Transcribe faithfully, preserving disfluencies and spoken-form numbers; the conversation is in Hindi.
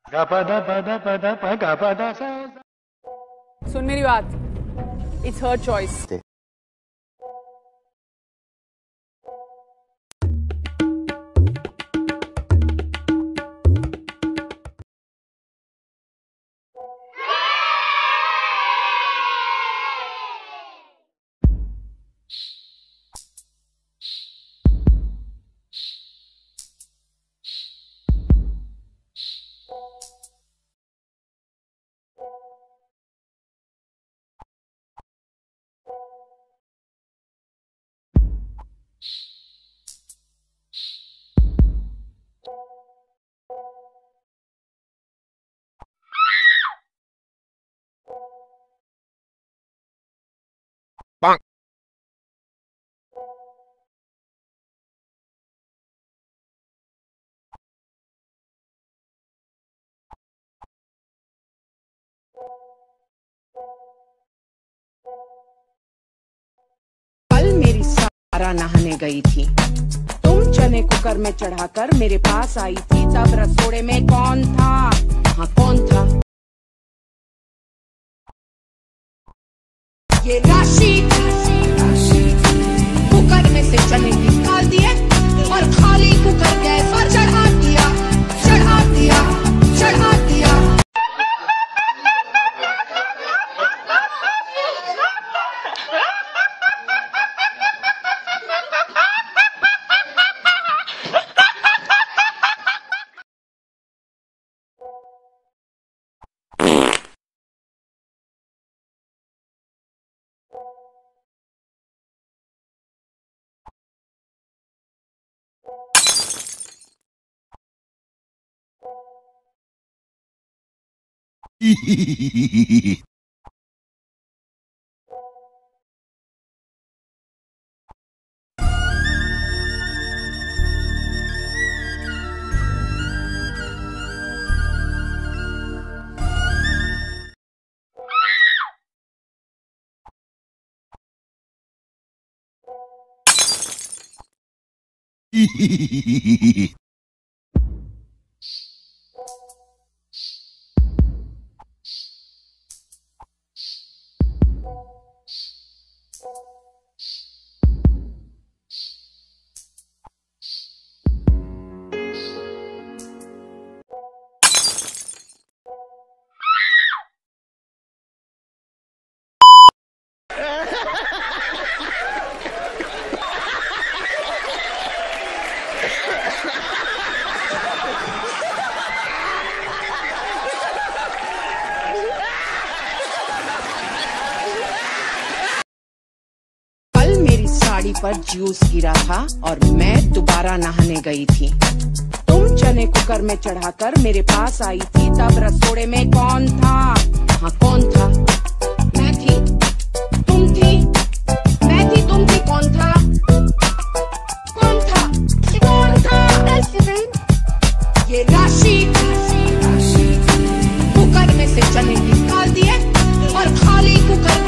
सुन मेरी बात, इट्स हर चॉइस। कल मेरी सारा नहाने गई थी, तुम चने कुकर में चढ़ाकर मेरे पास आई थी, तब रसोड़े में कौन था? हाँ कौन था? ये राशि कुकर में से चने निकाल दिए और खाली कुकर गैस पर चढ़ा दिया, चढ़ा दिया, चढ़ा दिया। साड़ी पर जूस गिरा था और मैं दोबारा नहाने गई थी, तुम चने कुकर में चढ़ाकर मेरे पास आई थी, तब रसोड़े में कौन था? हाँ कौन था? मैं थी, तुम थी, मैं थी, तुम थी, कौन था? कौन था? कौन था? ये राशि कुकर में से चने निकाल दिए और खाली कुकर